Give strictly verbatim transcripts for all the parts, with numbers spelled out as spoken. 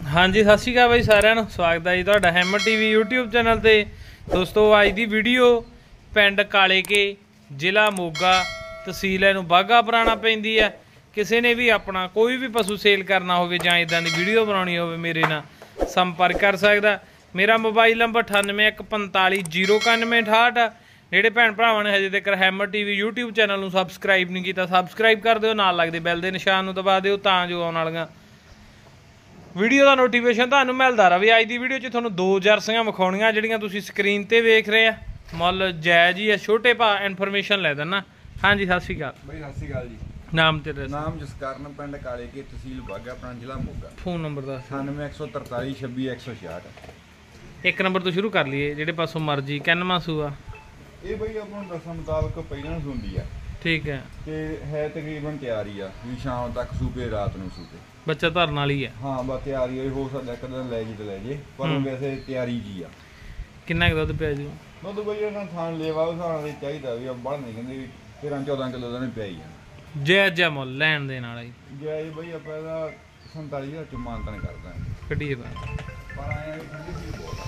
हाँ जी सत श्री अकाल भाई सारिਆਂ ਨੂੰ स्वागत है जी तुहाडा हैमर टीवी यूट्यूब चैनल ते। दोस्तों अज की वीडियो पिंड काले के जिला मोगा तहसील नूं बाघा पुराना पैंदी है। किसी ने भी अपना कोई भी पशु सेल करना हो जां इदां दी वीडियो बनानी हो मेरे नाल संपर्क कर सकदा। मेरा मोबाइल नंबर अठानवे एक पंताली जीरो इक्यानवे अठाहठ। ਜਿਹੜੇ ਭੈਣ ਭਰਾਵਾਂ ਨੇ ਹਜੇ ਤੱਕ ਹੈਮਰ ਟੀਵੀ YouTube ਚੈਨਲ ਨੂੰ ਸਬਸਕ੍ਰਾਈਬ ਨਹੀਂ ਕੀਤਾ ਸਬਸਕ੍ਰਾਈਬ ਕਰ ਦਿਓ, ਨਾਲ ਲੱਗਦੇ ਬੈਲ ਦੇ ਨਿਸ਼ਾਨ ਨੂੰ ਦਬਾ ਦਿਓ ਤਾਂ ਜੋ ਆਉਣ ਵਾਲੀਆਂ ਵੀਡੀਓ ਦਾ ਨੋਟੀਫਿਕੇਸ਼ਨ ਤੁਹਾਨੂੰ ਮਿਲਦਾ ਰਹੇ। ਅੱਜ ਦੀ ਵੀਡੀਓ 'ਚ ਤੁਹਾਨੂੰ ਦੋ ਜਰਸੀਆਂ ਵਿਖਾਉਣੀਆਂ ਜਿਹੜੀਆਂ ਤੁਸੀਂ ਸਕਰੀਨ ਤੇ ਵੇਖ ਰਹੇ ਆ। ਮੁੱਲ ਜਾਇਜ਼ ਹੀ ਆ, ਛੋਟੇ ਭਾ ਇਨਫੋਰਮੇਸ਼ਨ ਲੈ ਦਿੰਨਾ। ਹਾਂਜੀ ਸਤਿ ਸ਼੍ਰੀ ਅਕਾਲ ਬਾਈ। ਸਤਿ ਸ਼੍ਰੀ ਅਕਾਲ ਜੀ। ਨਾਮ ਤੇਰਾ? ਨਾਮ ਜਸਕਰਨ, ਪਿੰਡ ਕਾਲੇ ਕੇ, ਤਹਿਸੀਲ ਬਾਘਾ, ਆਪਣਾ ਜ਼ਿਲ੍ਹਾ ਮੋਗਾ। ਫੋਨ ਨੰਬਰ ਦੱਸ। ਅਠਾਨਵੇਂ ਇੱਕ ਸੌ ਤਰਤਾਲੀ ਛੱਬੀ ਇੱਕ ਸੌ ਛਿਆਹਠ। ਇੱਕ ਨੰਬਰ ਤੋਂ ਸ਼ੁਰੂ ਕਰ ਲਈਏ, ਜਿਹੜੇ ਪਾਸੋਂ ਮਰਜੀ। ਕਿੰਨਵਾਂ ਸੂਆ ਇਹ ਬਈ ਆਪਾਂ ਨੂੰ ਦੱਸਣ ਮੁਤਾਬਕ ਪਹਿਲਾਂ ਨੂੰ ਸੁਣਦੀ ਆ। ਠੀਕ ਹੈ। ਤੇ ਹੈ ਤਕਰੀਬਨ ਤਿਆਰੀ ਆ ਵੀ ਸ਼ਾਮ ਤੱਕ ਸੂਪੇ, ਰਾਤ ਨੂੰ ਸੂਪੇ। ਬੱਚਾ ਧਰਨ ਵਾਲੀ ਹੈ? ਹਾਂ ਬਸ ਤਿਆਰੀ ਹੋ ਸਕਦਾ ਇੱਕ ਦਿਨ ਲੈ ਜੀ ਤੇ ਲੈ ਜੇ, ਪਰ ਵੈਸੇ ਤਿਆਰੀ ਜੀ ਆ। ਕਿੰਨਾ ਕੁ ਦੁੱਧ ਪਿਆ ਜੀ? ਦੁੱਧ ਬਈ ਇਹਨਾਂ ਥਾਂ ਲੇਵਾ ਉਸ ਹਿਸਾਬ ਨਾਲ ਚਾਹੀਦਾ ਵੀ ਬੜ ਨਹੀਂ ਕਹਿੰਦੇ ਵੀ ਤੇਰਾਂ ਚੌਦਾਂ ਕਿਲੋ ਦਾ ਨਹੀਂ ਪਿਆ ਹੀ ਆ। ਜੈ ਜੈ ਮੁੱਲ ਲੈਣ ਦੇ ਨਾਲ ਜੀ ਜੈ ਬਈ ਆਪਾਂ ਇਹਦਾ ਸੰਤਾਲੀ ਹਜ਼ਾਰ ਚ ਮਾਨਤਾਨ ਕਰਦਾ ਕੱਢੀਏ ਬਾਹਰ। ਪਰ ਆਇਆ ਵੀ ਠੰਡੀ ਚੀਜ਼ ਬਹੁਤ ਆ।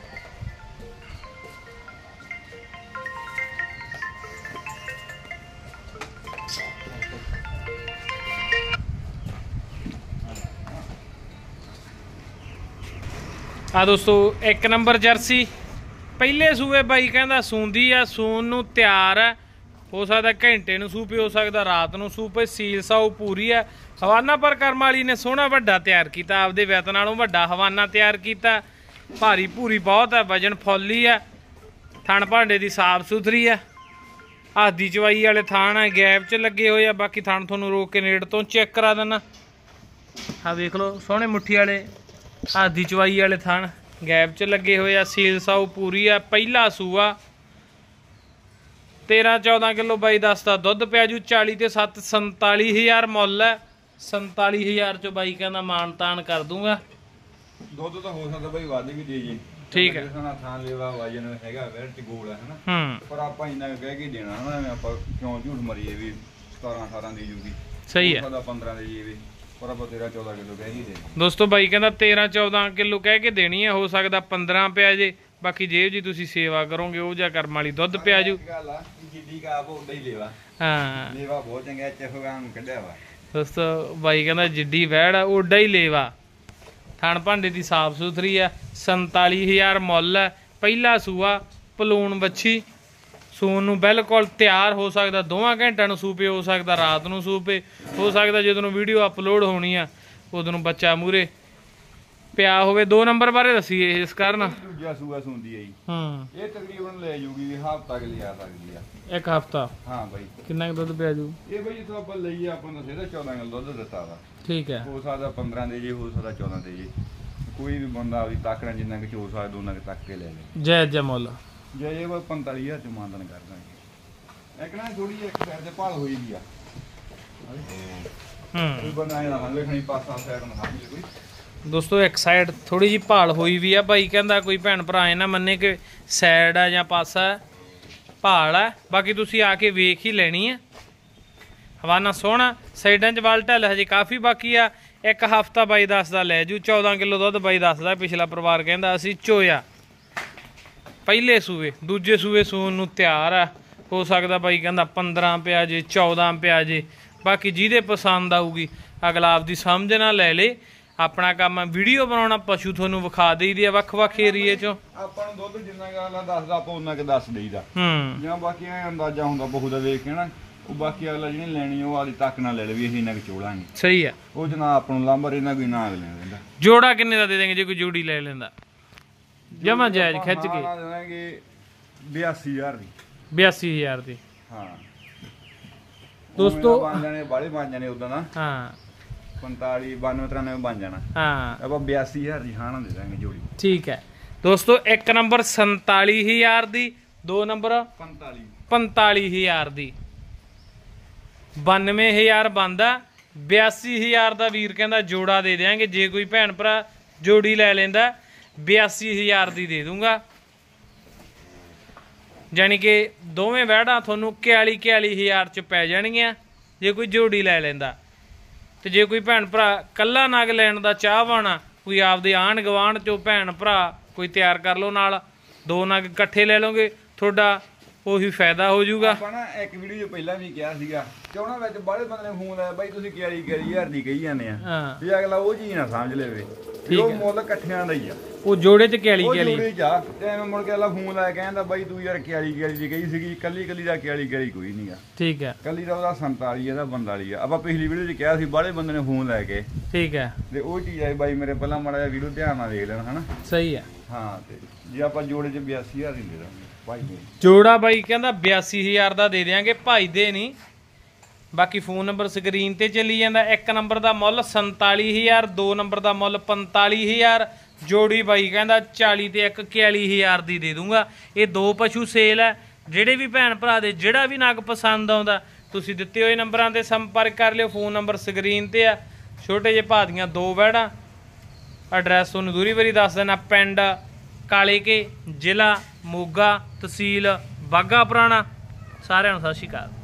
आ दोस्तों एक नंबर जर्सी पहले सूए बाई कहता सूंदी है, सून नूं तैयार है। हो सकता घंटे नूं सूपे, हो सकता रात नूं सूपे। सील साऊ पूरी है। हवाना पर कर्म वाली ने सोहना वड्डा तैयार किया, आपदे वैत नालों वड्डा हवाना तैयार किया। भारी भूरी बहुत है, वजन फुल ही है। थण भांडे दी साफ सुथरी है। हाथ दी चवाई वाले थान है, गैप च लगे हुए आ। बाकी थान तुहानूं रोक के नेड़ तो चेक करा देना। आ देख लो सोहने मुट्ठी वाले हाथ दी चवाई वाले थण गैप च लगे हुए आ। सील साऊ पूरी आ। पहला सूआ तेरह चौदह किलो बाई दस का दुध पिया जू। चाली तो सत्त संताली हज़ार मुल है। संताली हज़ार चो बाई कहना मान तान कर दूंगा। दुध तो हो सकता भाई वध भी दे जी। ठीक है। थान लेवा वजन हैगा वेट गोल है ना। हम्म पर आप इन्ना कह के देना है ना, आप क्यों झूठ मरीए भी सतारह अठारह दे जूगी। सही है। पंद्रह दे जी पर आप तेरह चौदह किलो कह ही दे। दोस्तों बाई कहता तेरह चौदह किलो कह के देनी है, हो सकता पंद्रह पिया जे। बाकी जेब जी तुसी सेवा करोगे वो जा कर्म वाली दुध पिया जू। हाँ दोस्तों बाई कहता जिड्डी वैड़ है ओडा ही लेवा। थण भांडे की साफ सुथरी है। संताली हज़ार मुल है। पहला सूआ पलून बच्छी। सून नूं बिल्कुल तैयार। हो सकता दोवां घंटिਆਂ ਨੂੰ सूपे, हो सकता रात ਨੂੰ सूपे, हो सकता ਜਦੋਂ वीडियो अपलोड होनी आ उदों बच्चा मूहरे पिया होवे। दो नंबर बारे दसीए इस कारण दूजा सूआ सूंदी है जी। हम्म ये तकरीबन ले जूगी भी हफ्ता के लिए आ सकती है। एक हफ्ता। हाँ भाई। कितना दुध पिया जू? ये भाई जिथों आप लईए अपन दसे तो चौदह किलो दुध दिता वा। ठीक है। हो सकता पंद्रह दे जे, हो सकता चौदह दे जे। कोई भी बंदा आपकी ताकना जिन्ना कि हो सकता दोनों के तक के ले ले। जय जय मुल जे ये वो पंताली हज़ार च मानदान कर देंगे। एक ना थोड़ी एक साइड से भाल हुई भी आ। हम्म कोई बंदा आया ना देखनी पासा साइड में हां कोई। दोस्तों एक साइड थोड़ी जी भाल हुई भी है। भाई कहता कोई भैन भरा ना मन्ने कि साइड है या पासा भाल है। बाकी तुसी आके वेख ही लेनी है। हवाना सोहना साइडा च वाल ढल हजे काफ़ी बाकी आ। एक हफ्ता बाई दस का लै जू। चौदह किलो दुध बाई दस का पिछला परिवार कहता असी चोया। पहले सूए दूजे सूए सून नूं तैयार है। हो सकता बाई कहता पंद्रह पिया जे, चौदह पिया जे। बाकी जिहदे पसंद आऊगी अगला आपदी समझ ना ले ले। अपना काम है वीडियो बनाना, पशु थोनू विखा देईदे वख वख एरिए चों। ਆਪਾਂ ਨੂੰ ਦੁੱਧ ਜਿੰਨਾ ਗਾ ਅਗਲਾ ਦੱਸਦਾ ਆਪਾਂ ਉਹਨਾਂ ਕੇ ਦੱਸ ਦੇਈਦਾ। ਹੂੰ ਜਾਂ ਬਾਕੀ ਐ ਅੰਦਾਜ਼ਾ ਹੁੰਦਾ ਬਹੂ ਦਾ ਵੇਖ ਕੇ ਨਾ, ਉਹ ਬਾਕੀ ਅਗਲਾ ਜਿਹਨੇ ਲੈਣੀ ਉਹ ਆਦੀ ਤੱਕ ਨਾ ਲੈ ਲੈ ਵੀ ਅਸੀਂ ਇਹਨਾਂ ਕੇ ਚੋਲਾਂਗੇ। ਸਹੀ ਹੈ। ਉਹ ਜਨਾਬ ਆਪਾਂ ਨੂੰ ਲਾਂਬਰ ਇਹਨਾਂ ਕੋਈ ਨਾ ਲੈ ਲੈਂਦਾ। ਜੋੜਾ ਕਿੰਨੇ ਦਾ ਦੇ ਦੇਂਗੇ ਜੇ ਕੋਈ ਜੋੜੀ ਲੈ ਲੈਂਦਾ? ਜਮਾ ਜਾਇਜ਼ ਖਿੱਚ ਕੇ ਦੇ ਦੇਵਾਂਗੇ ਬਿਆਸੀ ਹਜ਼ਾਰ ਦੀ। ਬਿਆਸੀ ਹਜ਼ਾਰ ਦੀ। ਹਾਂ ਦੋਸਤੋ ਬਣ ਜਾਣੇ ਬਾਲੇ ਬਣ ਜਾਣੇ ਉਦਾਂ ਨਾ। ਹਾਂ ਪੰਤਾਲੀ ਬਾਨਵੇਂ ਤਰਾਨਵੇਂ ਬਣ ਜਾਣਾ। ਹਾਂ ਆਪਾਂ ਬਿਆਸੀ ਹਜ਼ਾਰ ਦੀ ਖਾਣਾ ਦੇ ਦਾਂਗੇ ਜੋੜੀ। ठीक है दोस्तों। एक नंबर संताली हज़ार दी, दो नंबर पंताली पंताली हज़ार दी। बानवे हज़ार बनता। बयासी हज़ार का वीर कहता जोड़ा दे देंगे। जे कोई भैन भरा जोड़ी लै लेंदा बयासी हज़ार की दे दूंगा। जानी कि दोवें वैड़ा थोनू इक्याली इक्याली हज़ार च पै जाणगियां जे कोई जोड़ी लै लेंदा। तो जे कोई भैन भरा कल्ला नग लैण का चाहवान आ ਕੋਈ ਆਪਦੇ ਆਂਢ ਗਵਾਂਢ ਚੋਂ ਭੈਣ ਭਰਾ ਕੋਈ ਤਿਆਰ ਕਰ ਲਓ ਨਾਲ, ਦੋ ਨਗ ਇਕੱਠੇ ਲੈ ਲਓਗੇ, ਤੁਹਾਡਾ ਉਹੀ ਫਾਇਦਾ ਹੋ ਜਾਊਗਾ। ਆਪਾਂ ਨਾ ਇੱਕ ਵੀਡੀਓ ਪਹਿਲਾਂ ਵੀ ਕਿਹਾ ਸੀਗਾ ਚੋਣਾ ਵਿੱਚ ਬਾਹਲੇ ਬੰਦੇ ਨੇ ਫੋਨ ਲਾਇਆ ਬਾਈ ਤੁਸੀਂ ਕਿਆਲੀ ਕਿਆਲੀ ਹਜ਼ਾਰ ਦੀ ਕਹੀ ਜਾਂਦੇ ਆ, ਹਾਂ ਵੀ ਅਗਲਾ ਉਹ ਚੀਜ਼ ਨਾ ਸਮਝ ਲਵੇ ਵੀ ਉਹ ਮੁੱਲ ਇਕੱਠਿਆਂ ਦਾ ਹੀ ਆ, ਉਹ ਜੋੜੇ ਚ ਕਿਆਲੀ ਉਹ ਕਿਆਲੀ ਜੋੜੇ ਚ ਆ। ਤੇ ਐਵੇਂ ਮੁੜ ਕੇ ਅਗਲਾ ਫੋਨ ਲਾਇਆ ਕਹਿੰਦਾ ਬਾਈ ਤੂੰ ਯਾਰ ਕਿਆਲੀ ਕਿਆਲੀ ਦੀ ਕਹੀ ਸੀਗੀ, ਕੱਲੀ ਕੱਲੀ ਦਾ ਕਿਆਲੀ ਕਿਆਲੀ ਕੋਈ ਨਹੀਂਗਾ। ਠੀਕ ਹੈ, ਕੱਲੀ ਦਾ ਉਹਦਾ ਸੰਤਾਲੀ ਇਹਦਾ ਬੰਤਾਲੀ ਆ। ਆਪਾਂ ਪਿਛਲੀ ਵੀਡੀਓ 'ਚ ਕਿਹਾ ਸੀ ਬਾਹਲੇ ਬੰਦੇ ਨੇ ਫੋਨ ਲੈ ਕੇ, ਠੀਕ ਹੈ, ਤੇ ਉਹ ਚੀਜ਼ ਆਈ ਬਾਈ ਮੇਰੇ ਪਹਿਲਾਂ ਮਾੜਾ ਜਿਹਾ ਵੀਡੀਓ ਧਿਆਨ ਨਾਲ ਦੇਖ ਲੈਣਾ ਹਨਾ। ਸਹੀ ਹੈ। ਹਾਂ ਤੇ ਜੇ ਆਪਾਂ ਜੋੜੇ 'ਚ ਬਿਆਸੀ ਹਜ਼ਾਰ ਹੀ ਦੇ ਦਾਂਗੇ ਭਾਈ ਦੇ ਜੋੜਾ ਬਾਈ ਕਹਿੰਦਾ ਬਿਆਸੀ ਹਜ਼ਾਰ ਦਾ ਦੇ ਦਿਆਂਗੇ, ਭਾਈ ਦੇ ਨਹੀਂ। ਬਾਕੀ ਫੋਨ ਨੰਬਰ ਸਕਰੀਨ ਤੇ ਚੱਲੀ ਜਾਂਦਾ। ਇੱਕ ਨੰਬਰ ਦਾ ਮੁੱਲ ਸੰਤਾਲੀ ਹਜ਼ਾਰ, ਦੋ ਨੰਬਰ ਦਾ ਮੁੱਲ ਪੰਤਾਲੀ ਹਜ਼ਾਰ, ਜੋੜੀ ਬਾਈ ਕਹਿੰਦਾ ਚਾਲੀ ਤੇ ਇੱਕ ਇਕਤਾਲੀ ਹਜ਼ਾਰ ਦੀ ਦੇ ਦੂੰਗਾ। ਇਹ ਦੋ ਪਸ਼ੂ ਸੇਲ ਹੈ। ਜਿਹੜੇ ਵੀ ਭੈਣ ਭਰਾ ਦੇ ਜਿਹੜਾ ਵੀ ਨਗ ਪਸੰਦ ਆਉਂਦਾ ਤੁਸੀਂ ਦਿੱਤੇ ਹੋਏ ਨੰਬਰਾਂ ਤੇ ਸੰਪਰਕ ਕਰ ਲਿਓ। ਫੋਨ ਨੰਬਰ ਸਕਰੀਨ ਤੇ ਆ। ਛੋਟੇ ਜਿਹੇ ਭਾਅ ਦੀਆਂ ਦੋ ਵੈੜਾਂ। ਐਡਰੈਸ ਤੁਹਾਨੂੰ ਦੂਰੀ ਵਾਰੀ ਦੱਸ ਦੇਣਾ, ਪਿੰਡ ਕਾਲੇ ਕੇ, ਜ਼ਿਲ੍ਹਾ ਮੋਗਾ, ਤਹਿਸੀਲ ਬਾਘਾ ਪੁਰਾਣਾ। ਸਾਰਿਆਂ ਨੂੰ ਸਤਿ ਸ਼੍ਰੀ ਅਕਾਲ।